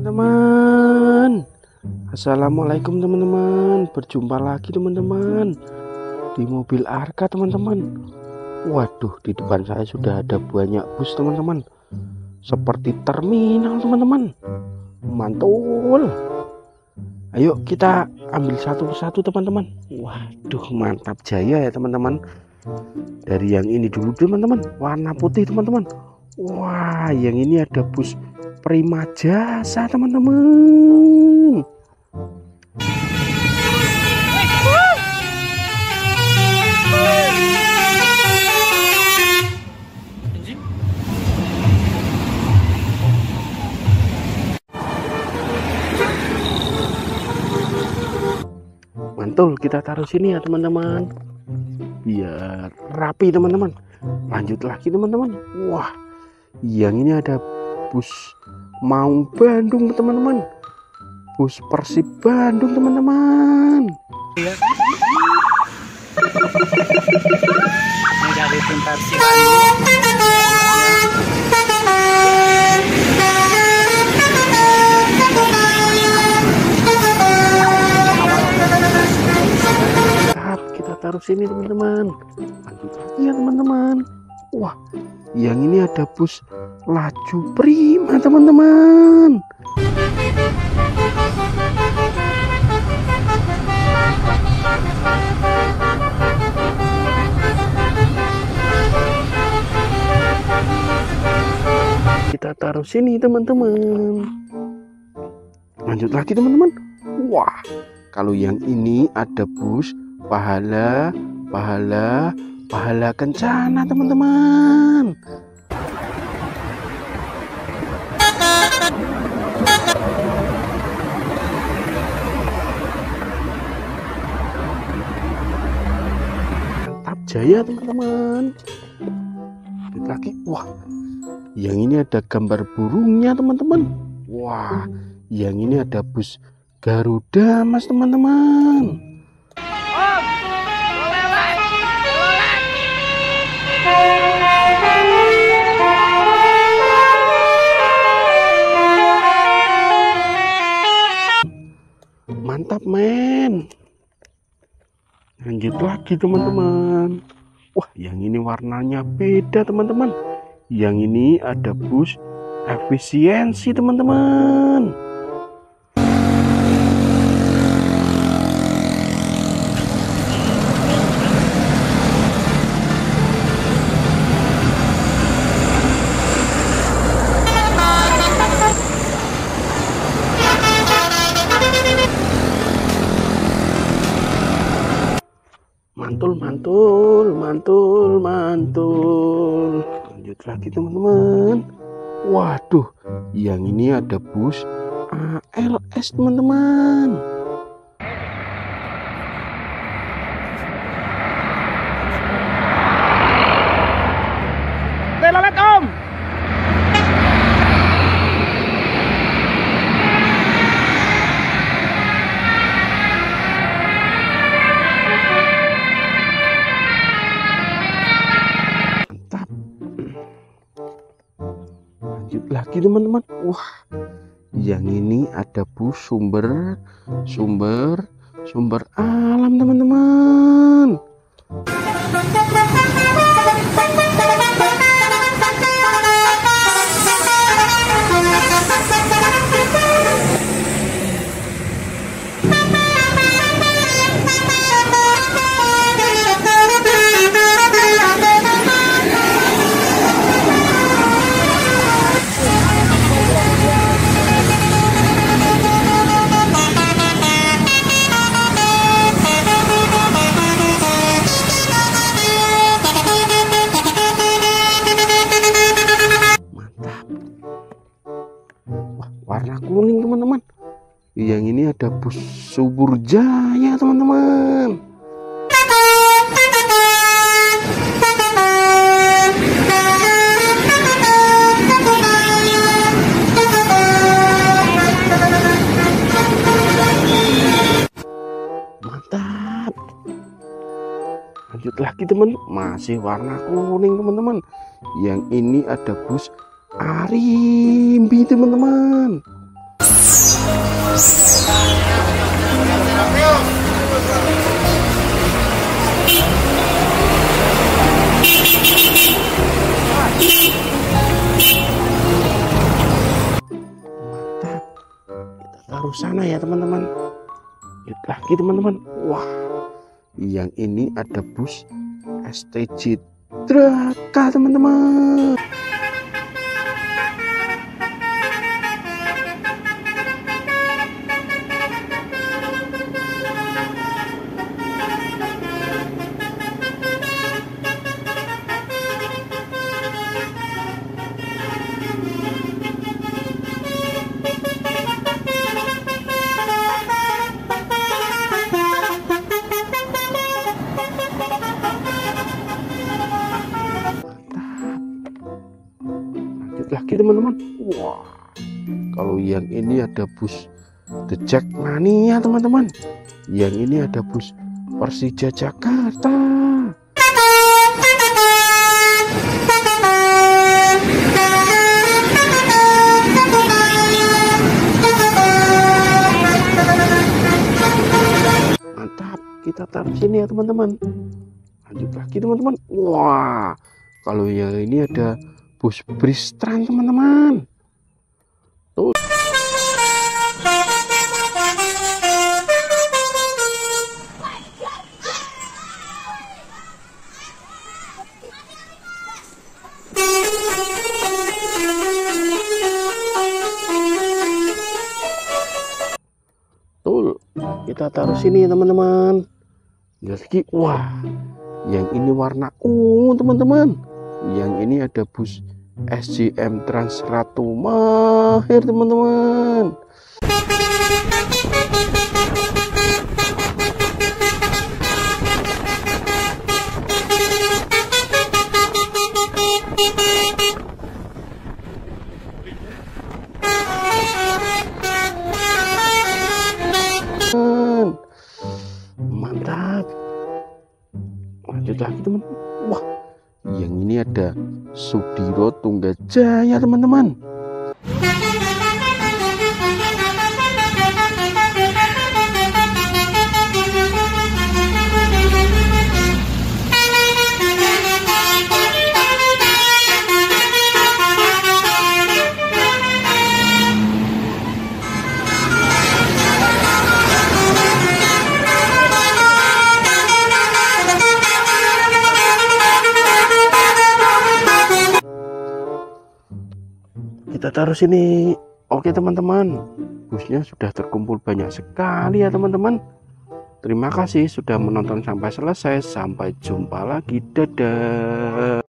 Teman-teman, assalamualaikum teman-teman. Berjumpa lagi teman-teman di mobil Arka teman-teman. Waduh, di depan saya sudah ada banyak bus teman-teman, seperti terminal teman-teman. Mantul. Ayo kita ambil satu persatu teman-teman. Waduh, mantap jaya ya teman-teman. Dari yang ini dulu teman-teman, warna putih teman-teman. Wah, yang ini ada bus Prima Jasa teman-teman. Mantul, kita taruh sini ya teman-teman, biar rapi teman-teman. Lanjut lagi teman-teman. Wah, yang ini ada bus Maung Bandung teman-teman, bus Persib Bandung teman-teman. Ini dari tim Persib Bandung. Kita taruh sini teman-teman. Lanjut lagi ya teman-teman. Wah, yang ini ada bus Laju Prima teman-teman. Kita taruh sini teman-teman. Lanjut lagi teman-teman. Wah, kalau yang ini ada bus Pahala Kencana teman-teman. Mantap jaya teman-teman. Lanjut lagi. Wah, yang ini ada gambar burungnya teman-teman. Wah, yang ini ada bus Garuda Mas teman-teman. Mantap men. Lanjut lagi teman-teman. Wah, yang ini warnanya beda teman-teman. Yang ini ada bus efisiensi teman-teman. Mantul. Lanjut lagi teman-teman. Waduh, yang ini ada bus ALS teman-teman. Telolet om. Lanjut lagi teman-teman. Wah, yang ini ada bus sumber alam teman-teman. Warna kuning teman-teman. Yang ini ada bus Subur Jaya teman-teman. Mantap. Lanjut lagi teman, masih warna kuning teman-teman. Yang ini ada bus Arimbi teman-teman. Mantap, kita taruh sana ya teman-teman. Lihat lagi teman-teman. Wah, yang ini ada bus STJ Draka teman-teman. Lanjut lagi teman-teman. Wah, kalau yang ini ada bus The Jackmania teman-teman. Yang ini ada bus Persija Jakarta. Mantap, kita taruh sini ya teman-teman. Lanjut lagi teman-teman. Wah, kalau yang ini ada bus Bristran teman-teman. Tuh. Tuh, kita taruh sini teman-teman. Lihat lagi. Wah, yang ini warna ungu teman-teman. Yang ini ada bus SJM Trans Ratu Mahir teman-teman. Mantap. Lanjut lagi teman-teman. Wah, yang ini ada Sudiro Tunggajaya teman-teman. Kita taruh sini. Oke teman-teman, busnya sudah terkumpul banyak sekali ya teman-teman. Terima kasih sudah menonton sampai selesai. Sampai jumpa lagi. Dadah.